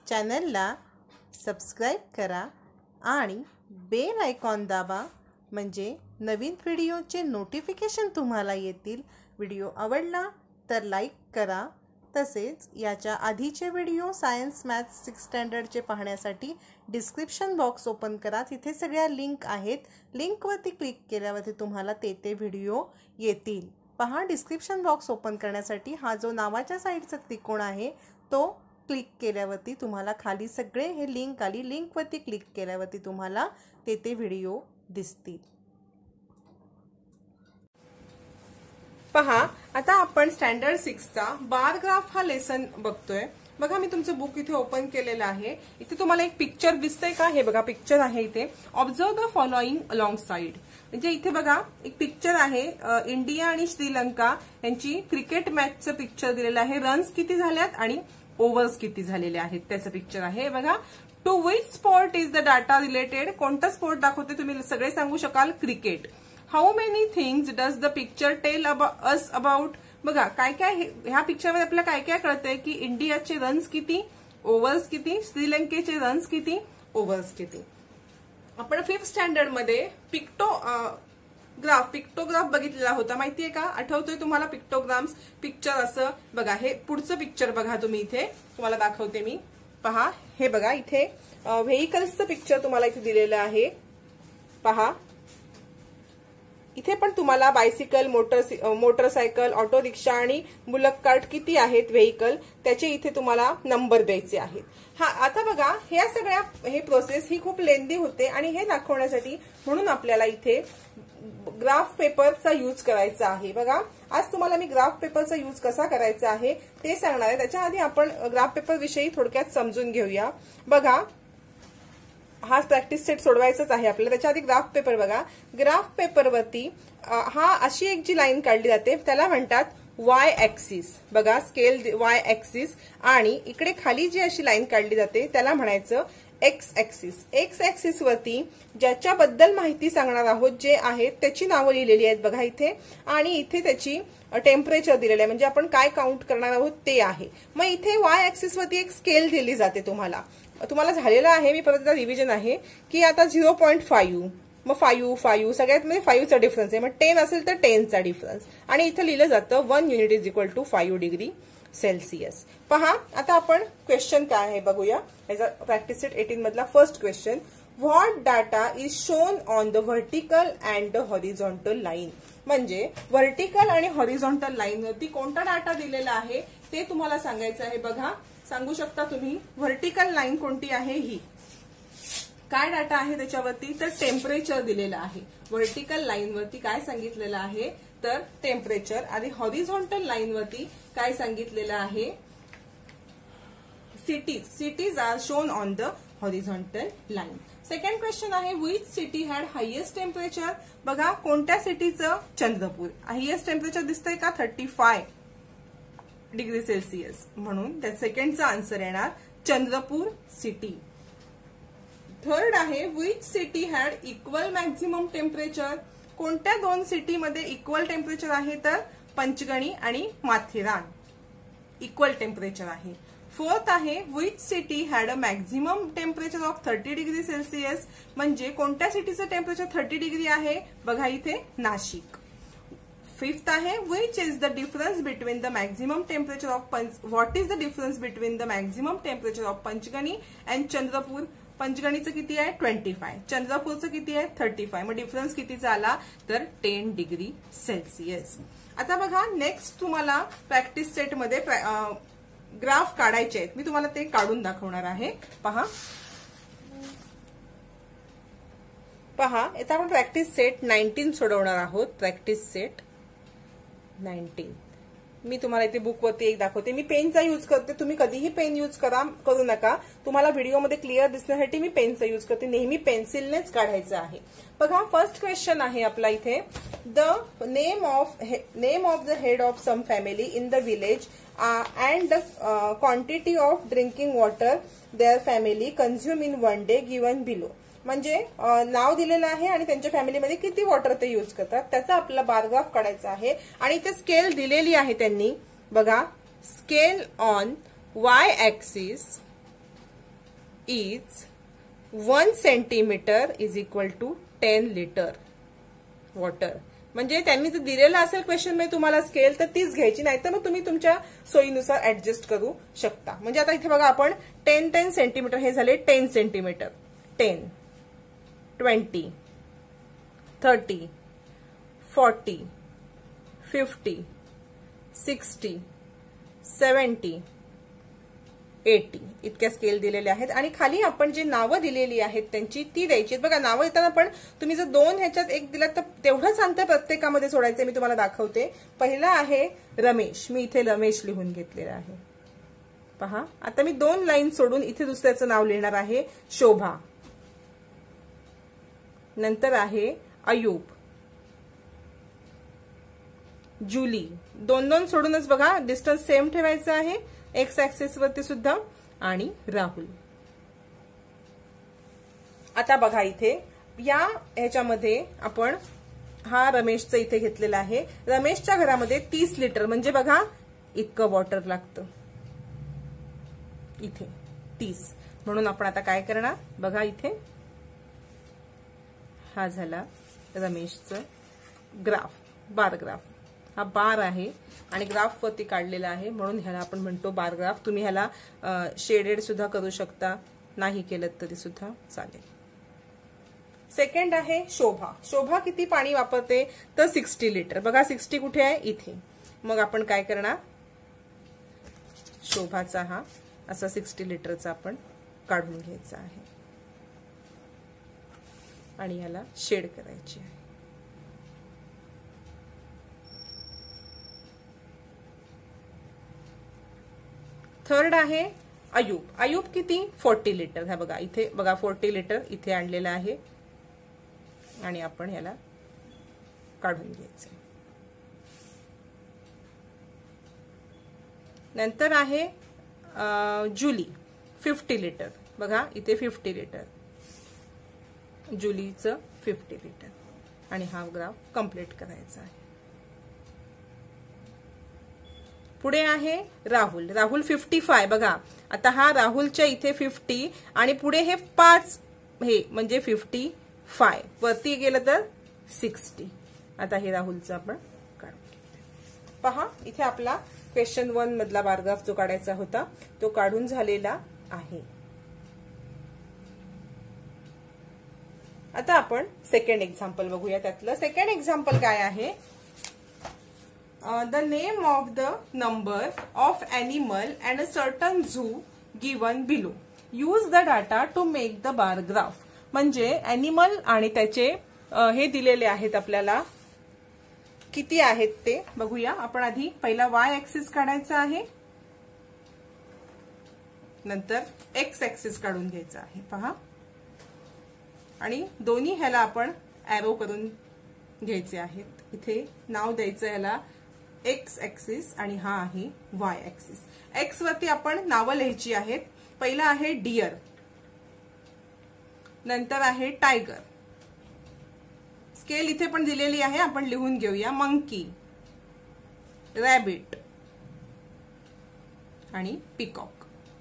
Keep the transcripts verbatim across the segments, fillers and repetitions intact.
चॅनलला सबस्क्राईब करा आणि बेल आयकॉन दाबा, म्हणजे नवीन व्हिडिओचे नोटिफिकेशन तुम्हाला येतील। व्हिडिओ आवडला तर लाईक करा। तसेच याच्या आधीचे व्हिडिओ सायन्स मॅथ्स सिक्स स्टँडर्डचे पाहण्यासाठी डिस्क्रिप्शन बॉक्स ओपन करा, तिथे सगळ्या लिंक आहेत। लिंकवरती क्लिक केल्यावरती तुम्हाला ते ते व्हिडिओ येतील। पहा, डिस्क्रिप्शन बॉक्स ओपन करण्यासाठी हा जो नावाच्या साईडचा त्रिकोण आहे तो क्लिक केल्यावरती तुम्हाला खाली सगळे हे लिंक आली, लिंकवरती क्लिक केल्यावरती तुम्हाला ते ते व्हिडिओ दिसतील। पहा, आता आपण स्टँडर्ड सिक्स चा बार ग्राफ हा लेसन बघतोय। बघा, मी तुमचं बुक इथे ओपन केलेलं आहे। इथे तुम्हाला एक पिक्चर दिसतंय का? हे बघा, पिक्चर आहे इथे। Observe the following alongside, म्हणजे इथे बघा एक पिक्चर आहे। इंडिया आणि श्रीलंका यांची क्रिकेट मॅचचं पिक्चर दिलेलं आहे। रन्स किती झाल्यात आणि ओव्हर्स किती झालेले आहेत त्याचं पिक्चर आहे। बघा, to which sport is the data related, कोणता स्पोर्ट दाखवते तुम्ही सगळे सांगू शकाल? Cricket. How many things does the picture tell us about, बघा काय काय ह्या पिक्चरमध्ये आपल्याला काय काय कळतंय की इंडियाचे रन्स किती, ओव्हर्स किती, श्रीलंकेचे रन्स किती, ओव्हर्स किती। आपण फिफ्थ स्टँडर्ड मध्ये पिक्टो ग्राफ पिक्टोग्राफ बघितलेला होता, माहितीये का? आठवतोय तुम्हाला पिक्टोग्राम्स? पिक्चर असं बघा, हे पुढचं पिक्चर बघा तुम्ही, इथे तुम्हाला दाखवते मी। पहा, हे बघा इथे व्हेइकल्सचं पिक्चर तुम्हाला इथे दिलेलं आहे। पहा, इथे पण तुम्हाला bicycle, motor motorcycle, auto rickshaw आणि बुलक कार्ट किती आहेत व्हेइकल त्याचे इथे तुम्हाला नंबर द्यायचे आहेत। हा, आता बघा, ह्या सगळ्या हे प्रोसेस ही खूप लेंदी होते आणि हे दाखवण्यासाठी म्हणून आपल्याला इथे ग्राफ पेपरचा यूज करायचा आहे। बघा, आज तुम्हाला मी ग्राफ पेपरचा यूज कसा करायचा आहे ते सांगणार आहे। त्याच्या आधी आपण ग्राफ पेपर विषयी थोडक्यात समजून घेऊया। बघा, हा प्रॅक्टिस सेट सोडवायचाच आहे आपल्याला। त्याच्या आधी ग्राफ पेपर बघा। ग्राफ पेपरवरती हा अशी एक जी लाईन काढली जाते त्याला म्हणतात वाय ऍक्सिस। बघा, स्केल वाय ऍक्सिस, आणि इकडे खाली जी अशी लाईन काढली जाते त्याला म्हणायचं एक्स ऍक्सिस। एक्स ऍक्सिस वरती ज्याच्याबद्दल माहिती सांगणार आहोत जे आहेत त्याची नावं लिहिलेली आहेत बघा इथे, आणि इथे त्याची टेम्परेचर दिलेलं आहे, म्हणजे आपण काय काउंट करणार आहोत ते आहे। मग इथे वाय ऍक्सिस वरती एक स्केल दिली जाते तुम्हाला तुम्हाला झालेलं आहे। मी परत रिव्हिजन आहे की आता झिरो पॉईंट फाईव्ह, मग फाईव्ह फाईव्ह सगळ्यात म्हणजे फाईव्हचा डिफरन्स आहे, मग टेन असेल तर टेनचा डिफरन्स, आणि इथं लिहिलं जातं one unit is equal to five degree Celsius. पहा, आता आपण क्वेश्चन काय आहे बघूया। याचा प्रॅक्टिस सेट एटीन मधला first question, what data is shown on the vertical and the horizontal line, म्हणजे व्हर्टिकल आणि हॉरिझॉन्टल लाईन वरती कोणता डाटा दिलेला आहे ते तुम्हाला सांगायचं आहे। बघा, सांगू शकता तुम्ही व्हर्टिकल लाईन कोणती आहे? ही काय डाटा आहे त्याच्यावरती? तर टेम्परेचर दिलेलं आहे। व्हर्टिकल लाईन वरती काय सांगितलेलं आहे तर टेम्परेचर, आणि हॉरिझॉन्टल लाईन वरती काय सांगितलेलं आहे? Cities cities are shown on the horizontal line. Second question आहे, which city had highest temperature, बघा कोणत्या सिटीचं? चंद्रपूर। हायेस्ट टेम्परेचर दिसतंय का? थर्टी फाय डिग्री सेल्सिअस, म्हणून त्या सेकंडचा आन्सर येणार चंद्रपूर सिटी। थर्ड आहे, which city had equal maximum temperature, कोणत्या दोन सिटीमध्ये इक्वल टेम्परेचर आहे? तर पंचगणी आणि माथेरान इक्वल टेम्परेचर आहे। फोर्थ आहे, which city had a maximum temperature of thirty degree Celsius, म्हणजे कोणत्या सिटीचं टेम्परेचर थर्टी डिग्री आहे? बघा इथे नाशिक। फिफ्थ आहे, which is the difference between the maximum temperature of पंच what is the difference between the maximum temperature of Panchgani and Chandrapur, पंचगणीचं किती आहे? ट्वेंटी फाय, चंद्रपूरचं किती आहे? थर्टी फाय, मग डिफरन्स कितीचा आला तर टेन डिग्री सेल्सिअस। आता बघा, नेक्स्ट तुम्हाला प्रॅक्टिस सेटमध्ये ग्राफ काढायचे आहेत, मी तुम्हाला ते काढून दाखवणार आहे। पहा पहा आता आपण प्रॅक्टिस सेट नाईन्टीन सोडवणार आहोत। प्रॅक्टिस सेट नाईन्टीन मी तुम्हाला इथे बुकवरती एक दाखवते। मी पेनचा यूज करते, तुम्ही कधीही पेन यूज करा करू नका, तुम्हाला व्हिडिओमध्ये क्लिअर दिसण्यासाठी मी पेनचा यूज करते। नेहमी पेन्सिलनेच काढायचं आहे। बघा, फर्स्ट क्वेश्चन आहे आपला इथे, the name of name of the head of some family in the village and the quantity of drinking water their family consume in one day given below, म्हणजे नाव दिलेलं आहे आणि त्यांच्या फॅमिलीमध्ये किती वॉटर ते यूज करतात त्याचा आपल्याला बारग्राफ काढायचा आहे। आणि इथे स्केल दिलेली आहे त्यांनी, बघा scale on Y axis is one centimetre is equal to ten litre water. म्हणजे त्यांनी जर दिलेलं असेल क्वेश्चन मध्ये तुम्हाला स्केल तर तीच घ्यायची, नाहीतर मग तुम्ही तुमच्या सोयीनुसार ऍडजस्ट करू शकता. म्हणजे आता इथे बघा आपण टेन टेन सेंटीमीटर हे झाले ten centimetre. Ten, twenty, thirty, forty, fifty, sixty, seventy, eighty इतक्या स्केल दिलेल्या आहेत. आणि खाली आपण जी नावं दिलेली आहेत त्यांची ती द्यायची. बघा नावं येताना पण तुम्ही जर दोन ह्याच्यात एक दिलात तर तेवढंच अंतर प्रत्येकामध्ये सोडायचं. मी तुम्हाला दाखवते. पहिला आहे रमेश, मी इथे रमेश लिहून घेतलेला आहे. पहा आता मी दोन लाईन सोडून इथे दुसऱ्याचं नाव लिहिणार आहे शोभा. नंतर आहे अयूब, जुली. दोन दोन सोडूनच बघा डिस्टन्स सेम ठेवायचं आहे एक्स ऍक्सिस वरती सुद्धा. आणि राहुल. आता बघा इथे या ह्याच्यामध्ये आपण हा रमेशचं इथे घेतलेला आहे. रमेशच्या घरामध्ये तीस लिटर म्हणजे बघा इतकं वॉटर लागतं इथे तीस. म्हणून आपण आता काय करणार बघा इथे हा झाला रमेशचं ग्राफ, बार ग्राफ. हा बार आहे आणि ग्राफ वरती काढलेला आहे म्हणून ह्याला आपण म्हणतो बार ग्राफ. तुम्ही ह्याला शेडेड सुद्धा करू शकता, नाही केलं तरी सुद्धा चालेल. सेकंड आहे शोभा. शोभा किती पाणी वापरते तर सिक्स्टी लिटर. बघा सिक्स्टी कुठे आहे इथे. मग आपण काय करणार शोभाचा हा असा सिक्स्टी लिटरचा आपण काढून घ्यायचा आहे आणि ह्याला शेड करायची आहे. थर्ड आहे अयूब. अयूब किती फोर्टी लिटर. हा बघा इथे बघा फोर्टी लिटर इथे आणलेलं आहे आणि आपण ह्याला काढून घ्यायचं. नंतर आहे जुली फिफ्टी लिटर. बघा इथे फिफ्टी लिटर जुलीचं फिफ्टी लिटर आणि हा ग्राफ कंप्लीट करायचा आहे. पुढे आहे राहुल. Rahul fifty five. बघा आता हा राहुलच्या इथे फिफ्टी आणि पुढे हे पाच हे म्हणजे फिफ्टी फाय. वरती गेलं तर सिक्स्टी. आता हे राहुलचं आपण काढू. पहा इथे आपला क्वेश्चन वन मधला बारग्राफ जो काढायचा होता तो काढून झालेला आहे. आता आपण सेकंड एक्झाम्पल बघूया. त्यातलं सेकंड एक्झाम्पल काय आहे. The name of the number of animal and a certain zoo given below. Use the data to make the bar graph. म्हणजे एनिमल आणि त्याचे हे दिलेले आहेत आपल्याला किती आहेत ते बघूया. आपण आधी पहिला वाय ऍक्सिस काढायचा आहे, नंतर एक्स ऍक्सिस काढून घ्यायचा आहे. पहा आणि दोन्ही ह्याला आपण एरो करून घ्यायचे आहेत. इथे नाव द्यायचं ह्याला एक्स ऍक्सिस आणि हा आहे वाय ऍक्सिस. एक्स वरती आपण नावं लिहायची आहेत. पहिला आहे डिअर, नंतर आहे टायगर. स्केल इथे पण दिलेली आहे आपण लिहून घेऊया. मंकी, रॅबिट आणि पिकॉक.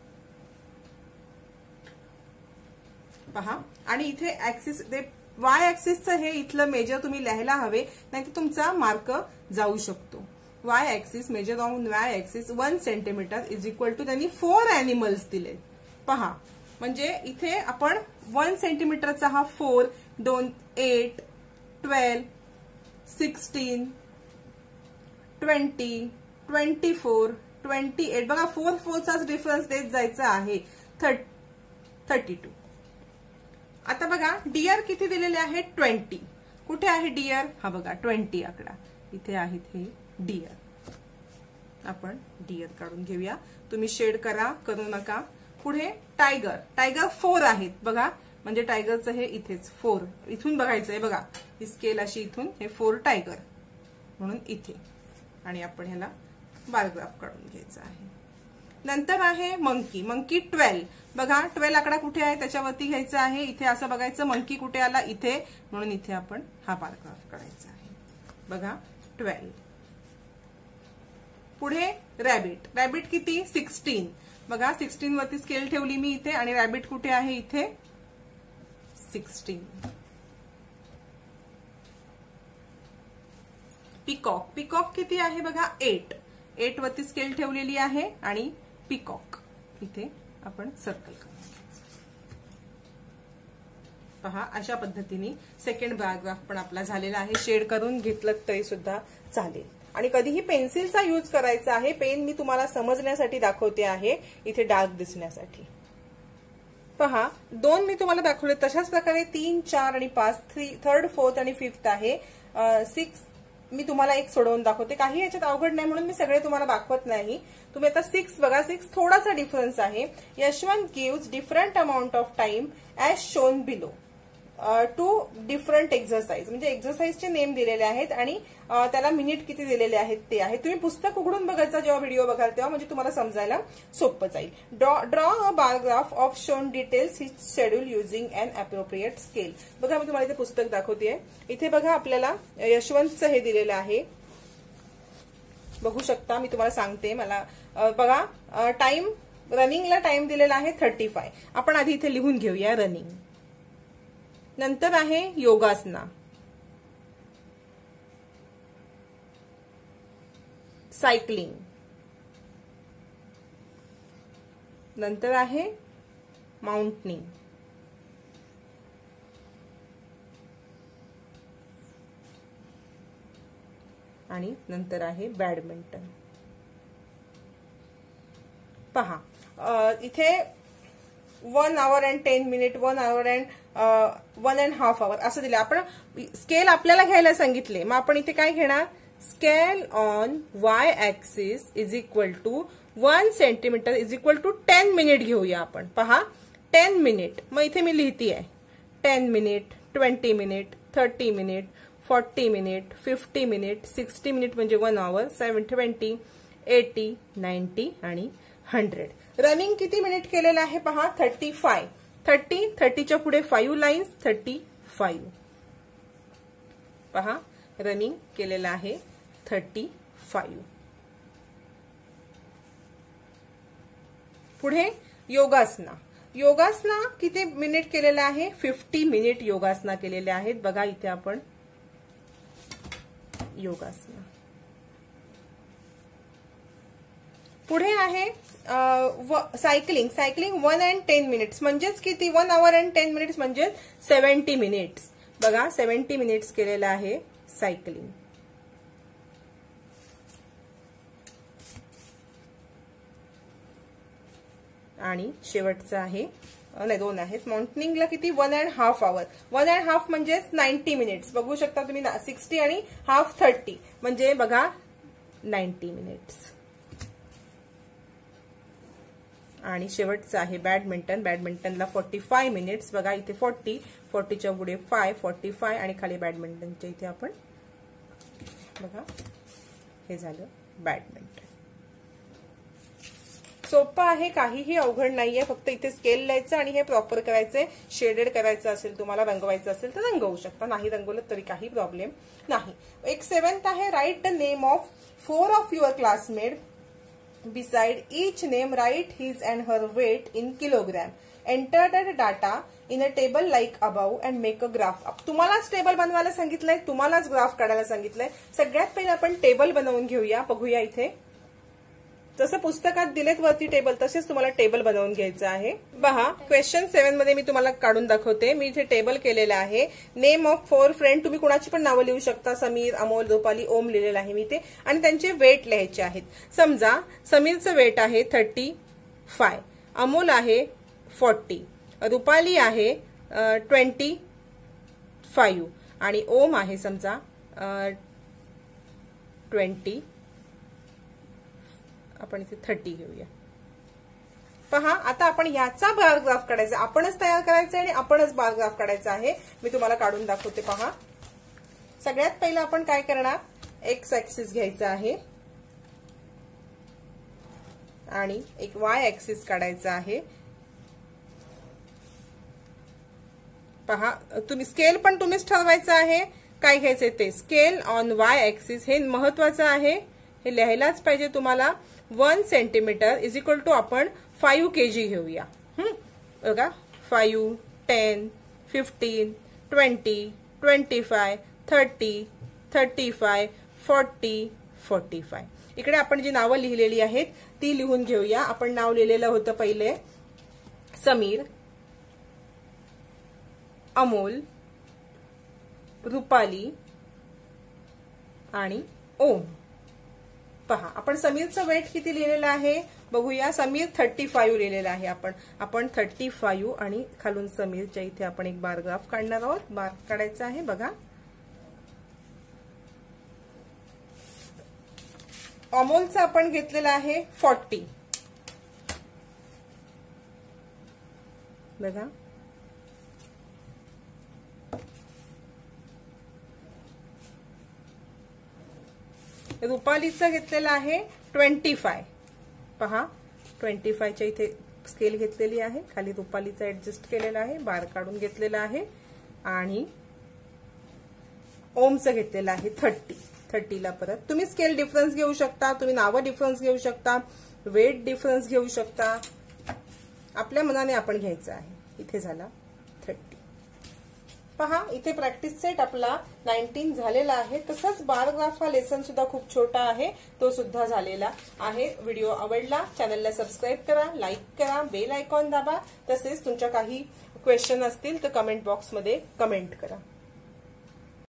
पहा आणि इथे ऍक्सिस वाय ऍक्सिसचं हे इथलं मेजर तुम्ही लिहायला हवे, नाहीतर तुमचा मार्क जाऊ शकतो. Y axis measure on Y axis one centimetre is equal to त्यांनी फोर अॅनिमल्स दिले. पहा म्हणजे इथे आपण वन सेंटीमीटरचा हा फोर, दोन eight, twelve, sixteen, twenty, twenty four, twenty eight. बघा फोर फोरचाच डिफरन्स देत जायचा आहे. Thirty two. आता बघा डिअर किती दिलेले आहे ट्वेंटी. कुठे आहे डिअर. हा बघा ट्वेंटी आकडा इथे आहेत हे डिअर. आपण डिअर काढून घेऊया. तुम्ही शेड करा करू नका. पुढे टायगर. टायगर फोर आहेत बघा, म्हणजे टायगरचं हे इथेच फोर इथून बघायचंय. बघा ही स्केल अशी इथून हे फोर टायगर म्हणून इथे आणि आपण ह्याला बारग्राफ काढून घ्यायचा आहे. नंतर आहे मंकी. Monkey twelve. बघा ट्वेल्व आकडा कुठे आहे त्याच्यावरती घ्यायचा आहे. इथे असं बघायचं मंकी कुठे आला इथे, म्हणून इथे आपण हा बारग्राफ काढायचा आहे. बघा ट्वेल्व. पुढे रॅबिट. रॅबिट किती सिक्स्टीन. बघा सिक्स्टीन वरती स्केल ठेवली मी इथे आणि रॅबिट कुठे आहे इथे सिक्स्टीन. पिकॉक पिकॉक किती आहे बघा एट. एट वरती स्केल ठेवलेली आहे आणि पिकॉक इथे आपण सर्कल करू. पहा अशा पद्धतीने सेकंड पॅराग्राफ पण आपला झालेला आहे. शेड करून घेतलं तरी सुद्धा चालेल. आणि कधीही पेन्सिलचा यूज करायचा आहे. पेन मी तुम्हाला समजण्यासाठी दाखवते आहे इथे डार्क दिसण्यासाठी. पहा दोन मी तुम्हाला दाखवले. तशाच प्रकारे तीन चार आणि पाच थ्री थर्ड फोर्थ आणि फिफ्थ आहे. सिक्स मी तुम्हाला एक सोडवून दाखवते. काही याच्यात अवघड नाही म्हणून मी सगळे तुम्हाला दाखवत नाही. तुम्ही आता सिक्स बघा. सिक्स थोडासा डिफरन्स आहे. Yashwant gives different amount of time as shown below to different exercise. म्हणजे एक्झरसाइजचे नेम दिलेले आहेत आणि त्याला मिनिट किती दिलेले आहेत ते आहे. तुम्ही पुस्तक उघडून बघायचा जेव्हा व्हिडिओ बघाल तेव्हा म्हणजे तुम्हाला समजायला सोपं जाईल. Draw a bar graph of shown details which schedule using an appropriate scale. बघा मी तुम्हाला इथे पुस्तक दाखवतेय. इथे बघा आपल्याला यशवंतचं हे दिलेलं आहे. बघू शकता मी तुम्हाला सांगते. मला बघा टाइम रनिंगला टाइम दिलेला आहे थर्टी फाय. आपण आधी इथे लिहून घेऊया रनिंग. नंतर आहे योगासना, सायकलिंग, नंतर आहे माउंटनिंग, आणि नंतर आहे बॅडमिंटन. पहा इथे one hour and ten minute one hour and one and half hour असं दिलं. आपण स्केल आपल्याला घ्यायला सांगितले. मग आपण इथे काय घेणार. Scale on Y axis is equal to one centimetre is equal to ten minute घेऊया आपण. पहा टेन मिनिट. मग इथे मी लिहिती आहे ten minute, twenty minute, thirty minute, forty minute, fifty minute, sixty minute म्हणजे one hour, seven twenty, eighty, ninety आणि हंड्रेड. रनिंग किती मिनिट केलेलं आहे पहा थर्टी फाय. थर्टी थर्टीच्या पुढे फाईव्ह लाईन्स थर्टी फाईव्ह. पहा रनिंग केलेलं आहे थर्टी फाईव्ह. पुढे योगासना. योगासना किती मिनिट केलेलं आहे फिफ्टी मिनिट योगासना केलेले आहेत. बघा इथे आपण योगासना. पुढे आहे cycling. Cycling one and ten minutes म्हणजेच किती one hour and ten minutes म्हणजे सेव्हन्टी मिनिट्स. बघा सेव्हन्टी मिनिट्स केलेलं आहे सायकलिंग. आणि शेवटचं आहे नाही दोन आहेत माउंटनिंगला किती one and half hour. One and half म्हणजे नाईन्टी मिनिट्स. बघू शकता तुम्ही सिक्स्टी आणि हाफ थर्टी म्हणजे बघा नाईन्टी मिनिट्स. आणि शेवटचं आहे बॅडमिंटन. बॅडमिंटनला फोर्टी फाय मिनिट्स. बघा इथे फोर्टी, फोर्टीच्या पुढे फाय, फोर्टी फाय आणि खाली बॅडमिंटनच्या इथे आपण बघा हे झालं बॅडमिंटन. सोपं आहे. काहीही अवघड नाहीये. फक्त इथे स्केल लिहायचं आणि हे प्रॉपर करायचंय. शेडेड करायचं असेल तुम्हाला रंगवायचं असेल तर रंगवू शकता. नाही रंगवलं तरी काही प्रॉब्लेम नाही. एक सेव्हन्थ आहे write the name of four of your classmate. Beside each name, write his and her weight in kilogram. Enter the data in a table like above and make a graph. तुम्हालाच table बनवायला सांगितलंय. तुम्हालाच graph काढायला सांगितलंय. सगळ्यात पहिले आपण table बनवून घेऊया. बघूया इथे जसं पुस्तकात दिलेत वरती टेबल तसेच तुम्हाला टेबल बनवून घ्यायचं आहे. पहा क्वेश्चन सेव्हन मध्ये मी तुम्हाला काढून दाखवते. मी इथे टेबल केलेलं आहे. Name of four friend. तुम्ही कुणाची पण नावं लिहू शकता. समीर, अमोल, रुपाली, ओम लिहिलेलं आहे मी इथे. आणि त्यांचे वेट लिहायचे आहेत. समजा समीरचं वेट आहे थर्टी फाय, अमोल आहे फोर्टी, रुपाली आहे ट्वेंटी फाईव्ह आणि ओम आहे समजा ट्वेंटी. आपण इथे थर्टी घेऊया. पहा आता आपण याचा बारग्राफ काढायचा. आपणच तयार करायचा आणि आपणच बारग्राफ काढायचा आहे. मी तुम्हाला काढून दाखवते. पहा सगळ्यात पहिलं आपण काय करणार. एक्स ऍक्सिस घ्यायचा आहे आणि एक वाय ऍक्सिस काढायचा आहे. पहा तुम्ही स्केल पण तुम्हीच ठरवायचं आहे काय घ्यायचंय ते. स्केल ऑन वाय ऍक्सिस हे महत्वाचं आहे. हे लिहायलाच पाहिजे तुम्हाला. One centimetre is equal to आपण फाईव्ह केजी घेऊया. हम्म बघा five, ten, fifteen, twenty, twenty five, thirty, thirty five, forty, forty five. इकडे आपण जी नावं लिहिलेली आहेत ती लिहून घेऊया. आपण नाव लिहिलेलं होतं पहिले समीर, अमोल, रुपाली आणि ओम. पहा आपण समीरचं वेट किती लिहिलेलं आहे बघूया. समीर थर्टी फाईव्ह लिहिलेलं आहे आपण. आपण थर्टी फाईव्ह आणि खालून समीरच्या इथे आपण एक बार ग्राफ काढणार आहोत. बार काढायचा आहे बघा. अमोलचं आपण घेतलेलं आहे फोर्टी बघा. रुपालीचं घेतलेलं आहे ट्वेंटी फाय. पहा ट्वेंटी फायच्या इथे स्केल घेतलेली आहे. खाली रुपालीचं ऍडजस्ट केलेलं आहे. बार काढून घेतलेला आहे. आणि ओमचं घेतलेलं आहे थर्टी. थर्टीला परत तुम्ही स्केल डिफरन्स घेऊ शकता, तुम्ही नावं डिफरन्स घेऊ शकता, वेट डिफरन्स घेऊ शकता. आपल्या मनाने आपण घ्यायचं आहे. इथे झाला थर्टी. पहा इथे प्रॅक्टिस सेट आपला नाईन्टीन झालेला आहे. तसंच बार ग्राफ हा लेसन सुद्धा खूप छोटा आहे, तो सुद्धा झालेला आहे. व्हिडिओ आवडला चॅनलला सबस्क्राईब करा, लाईक करा, बेल आयकॉन दाबा. तसेच तुमच्या काही क्वेश्चन असतील तर कमेंट बॉक्समध्ये कमेंट करा.